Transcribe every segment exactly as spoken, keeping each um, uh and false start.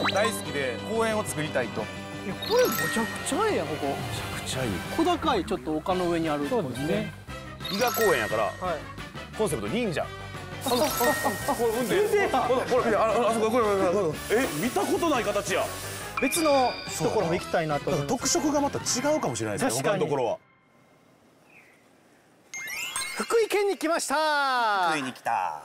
大好きで公園を作りたいと。 いやこれめちゃくちゃええやんここ。 めちゃくちゃいい。 小高いちょっと丘の上にある。そうですね。 伊賀公園やから、はい、コンセプト忍者。あ、あ、あ、あ、これ運転。先生や。これ、あ、あそこ、これ、これ、え、見たことない形や。 別のところも行きたいなと。 特色がまた違うかもしれないですね。他のところは。 福井県に来ました。 福井に来た。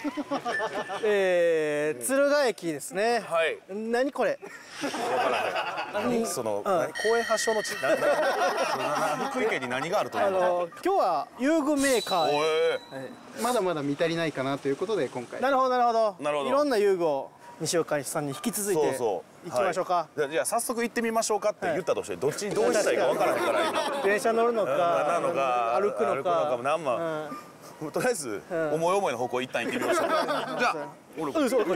えー、敦賀駅ですね。はい。何これ。 何その公園発祥の地。福井県に何があると思うの？ 今日は遊具メーカー。 まだまだ見足りないかなということで今回。 なるほどなるほど。 なるほど。 いろんな遊具を西岡さんに引き続いて行きましょうか。 じゃあ早速行ってみましょうかって言ったとしてどっちにどうしたらいいか分からないから今。 電車乗るのかなのか歩くのか何万。とりあえず思い思いの方向一旦行ってみましょうか。じゃあ俺こっちです。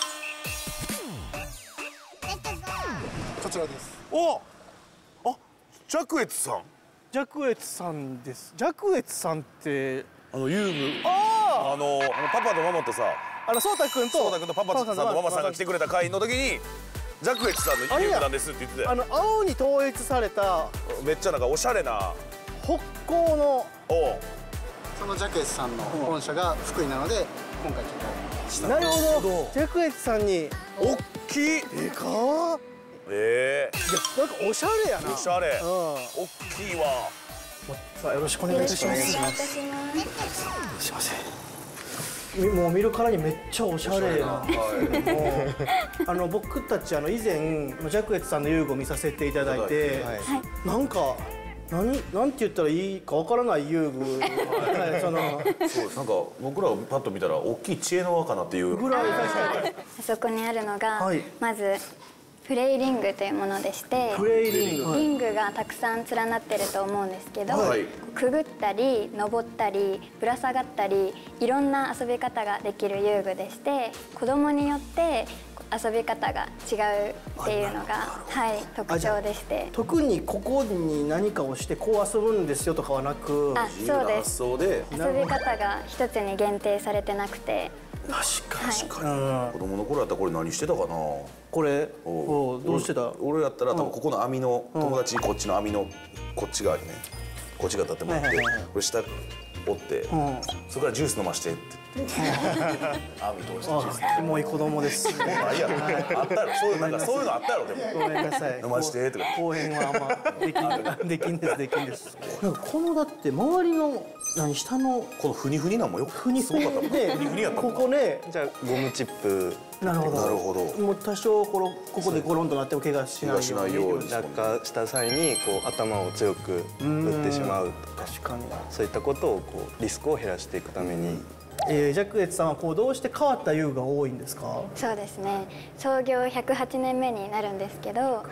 こちらです。 お、あ、ジャクエツさん。 ジャクエツさんです。ジャクエツさんってあの遊具。ああのパパとママとさ。 あのそうたくんとそうたくんとパパさんとママさんが来てくれた会の時にジャクエツさんの遊具なんですって言ってて。 あの青に統一されためっちゃなんかおしゃれな北高の。 お。 そのジャクエツさんの本社が福井なので今回ちょっと。 なるほど。ジャクエツさんに。 大きい。 でかー。 ええ。 いやなんかおしゃれやな。 おしゃれ。うん。大きいわ。 さあよろしくお願いいたします。すいません。もう見るからにめっちゃおしゃれな。あの僕たちあの以前ジャクエツさんの遊具を見させていただいて、なんか。何なんて言ったらいいかわからない遊具。そのそうなんか僕らをパッと見たら大きい知恵の輪かなっていうぐらい。 あそこにあるのがまずプレイリングというものでして、 プレイリングリングがたくさん連なってると思うんですけど、くぐったり登ったりぶら下がったりいろんな遊び方ができる遊具でして、子供によって遊び方が違うっていうのが、はい、特徴でして。 特にここに何かをしてこう遊ぶんですよとかはなく、 あ、そうです。遊び方が一つに限定されてなくて。 確かに確かに。子供の頃やったらこれ何してたかな。 これどうしてた？ 俺やったら多分ここの網の友達こっちの網のこっち側にね、こっち側立ってもらってこれ下折ってそれからジュース飲ましてって。網通してジュース。 キモい子供です。 いやあったやろ。そういうなんかそういうのあったやろでも。 ごめんなさい。 飲ましてとか。 後編はあんまできんできんですできんです。なんかこのだって周りの何下のこのフニフニなんもよくふにすごかったもん。フニフニやったもん。 ここね。 じゃあゴムチップ。 なるほど。 なるほど。 もう多少このここでゴロンとなっても怪我しないように。 落下した際にこう頭を強く打ってしまうとか。 確かに。 そういったことをこうリスクを減らしていくために。 えー、ジャクエツさんはこうどうして変わった遊具が多いんですか？ そうですね。創業ひゃくはちねんめになるんですけど、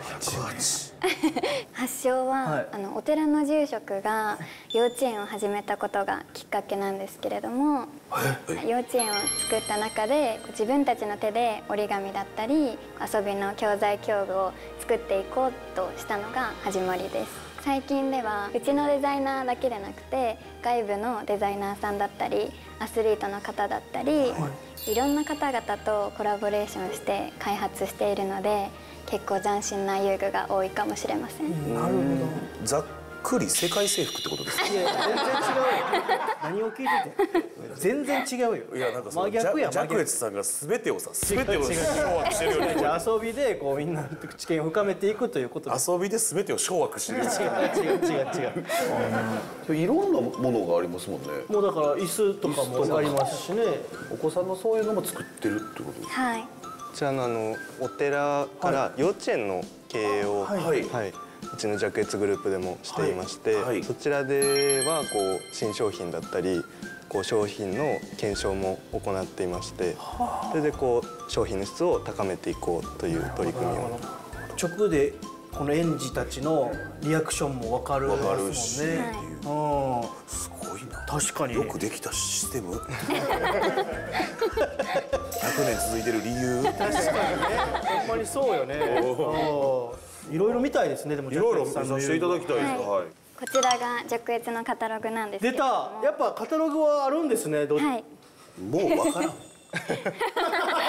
発祥は、はい、あのお寺の住職が幼稚園を始めたことがきっかけなんですけれども、幼稚園を作った中で自分たちの手で折り紙だったり遊びの教材教具を作っていこうとしたのが始まりです。最近ではうちのデザイナーだけでなくて外部のデザイナーさんだったりアスリートの方だったり、はい、いろんな方々とコラボレーションして開発しているので結構斬新な遊具が多いかもしれません。 なるほど。 ざっくり世界征服ってことですか？ いや全然違うよ。何を聞いてて全然違うよ。 いやなんかその真逆やジャクエツさんが全てをさ全てを掌握してるよね。 遊びでこうみんな知見を深めていくということです。 遊びで全てを掌握してる。 違う違う違う違う。 いろんなものがありますもんね。 もうだから椅子とかもありますしね。 お子さんのそういうのも作ってるってことですか？ はい。 こちらのあのお寺から幼稚園の経営をはい。うちのジャクエツグループでもしていまして、はいはい、そちらではこう新商品だったりこう商品の検証も行っていまして、それでこう商品の質を高めていこうという取り組みを直でこの園児たちのリアクションも分かるですもんね。 はい、すごいな。 確かによくできたシステム。ひゃくねん続いてる理由。 確かにね。ほんまにそうよね。いろいろ見たいですね。でもいろいろ見させていただきたいです。はい。 こちらがジャクエツのカタログなんですけど。出た。やっぱカタログはあるんですね。 はい。 もうわからん。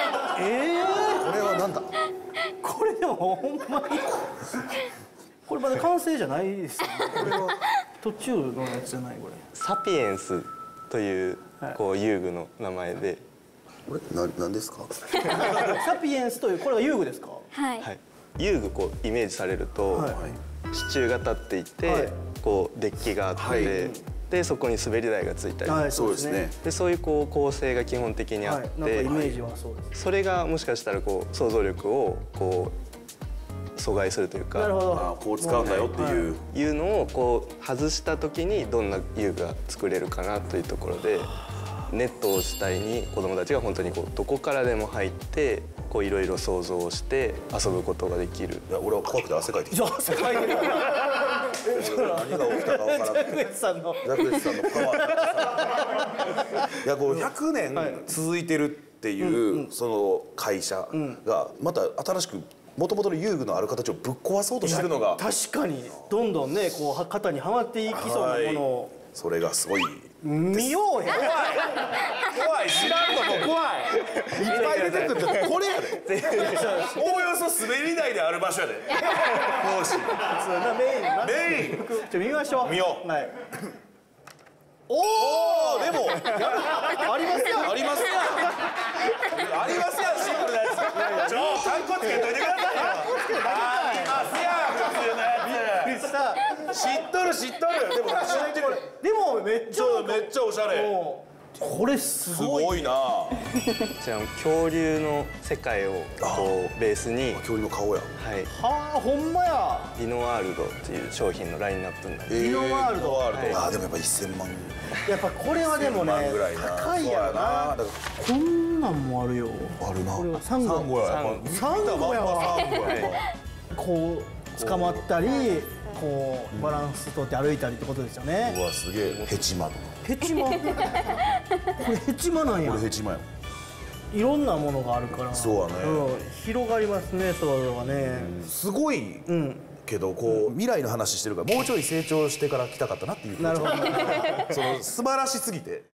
ええー、 これはなんだ。 これでもほんまにこれまだ完成じゃないですよね。これは途中のやつじゃないこれ。 サピエンスというこう遊具の名前で、 これななんですか。 サピエンスというこれが遊具ですか。 はい、 はい、遊具こうイメージされると、 はい支柱が立っていて、 はい、 こうデッキがあって、 はい、 でそこに滑り台がついたり、 はい、 そうですね。 でそういうこう構成が基本的にあって、 はい、なんかイメージはそうです。 それがもしかしたらこう想像力をこう阻害するというか、 なるほど。 あこう使うんだよっていう。 いうのをこう外した時にどんな遊具が作れるかなというところで、ネットを主体に子どもたちが本当にこうどこからでも入ってこういろいろ想像をして遊ぶことができる。 いや俺は怖くて汗かいてきた。 汗かいてる。 何が起きたかわからない。 ジャクエスさんの。 ジャクエスさんのパワー。いやこうひゃくねん続いてるっていうその会社がまた新しくもともとの遊具のある形をぶっ壊そうとしてるのが。 確かにどんどんねこう肩にはまっていきそうなものを。 それがすごい。 見ようや。 怖い知らんのも怖い。いっぱい出てくるってこれやで。おおよそ滑り台である場所やで。講師。 そうなメインな。 メイン。 ちょ見ましょう。 見よう。 はい。 おおでもありますよ。 ありますやん。ありますやんシンプルなやつ。ちょカッコつけといてくださいよ。ありますやん普通のやつ。知っとる知っとる。でも知ってる。 でもめっちゃめっちゃおしゃれ。 これすすごい。 ごいな。 こちらの恐竜の世界をこうベースに、 恐竜の顔や。 はい、 はあほんまや。 ディノワールドっていう商品のラインナップになります。 ディノワールド。 ああでもやっぱせんまん。 やっぱこれはでもねぐらいな。 高いやろな。 だかこんなんもあるよ。 らあるな。 これはサンゴ。 サンゴや。 サンゴやわ。 サンゴや。 こう捕まったりこうバランス取って歩いたりってことですよね。 うわすげえ。ヘチマとか。 ヘチマ。これヘチマなんやこれ。ヘチマや。 いろんなものがあるから。 そうだねん広がりますねそれはね。 すごいんけどこう未来の話してるからもうちょい成長してから来たかったなっていう気持ち。 なるほど。 その素晴らしすぎて。